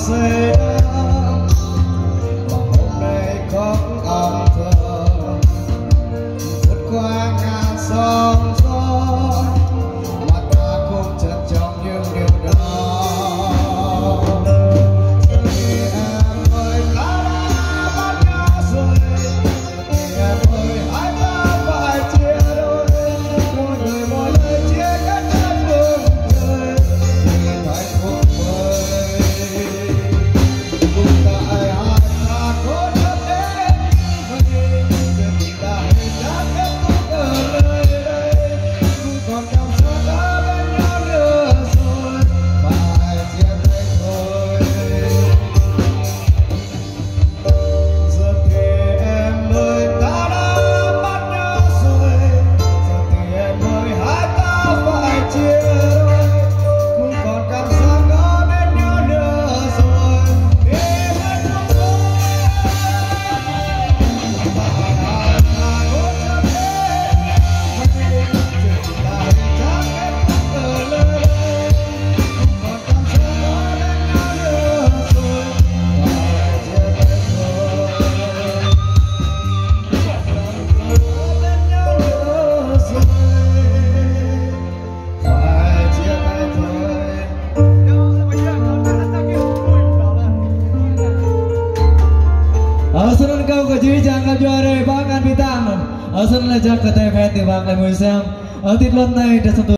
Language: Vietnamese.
xe mà hôm nay có âm thầm vượt qua ngàn sóng gió mà ta cũng trân trọng những điều đó. Vì em ơi ta đã bắt nhau rồi, vì em ơi hai ta phải chia đôi, mỗi người mỗi lời chia cách đất phương trời nhìn hạnh phúc mới. Cùng tại hai ta có nhớ đến vậy, chuyện tình ta hãy đã kết thúc ở nơi đây, không còn cảm giác đã bên nhau nữa rồi, phải chia tay thôi. Giờ thì em ơi ta đã bắt nhau rồi, giờ thì em ơi hai ta phải chia đôi, không còn cảm giác ở bên nhau nữa rồi, thì hạnh phúc thôi. Và hai ta có nhớ đến vậy, chuyện tình ta hãy đã kết thúc ở nơi đây, không còn cảm giác ở bên nhau nữa rồi, phải chia tay thôi. Ở bên nhau nữa rồi, phải chia tay thôi. Senang kau kecil jangan juara bahkan bintang. Senang aja kata fan di bangkai musim. Titlon naik dan satu.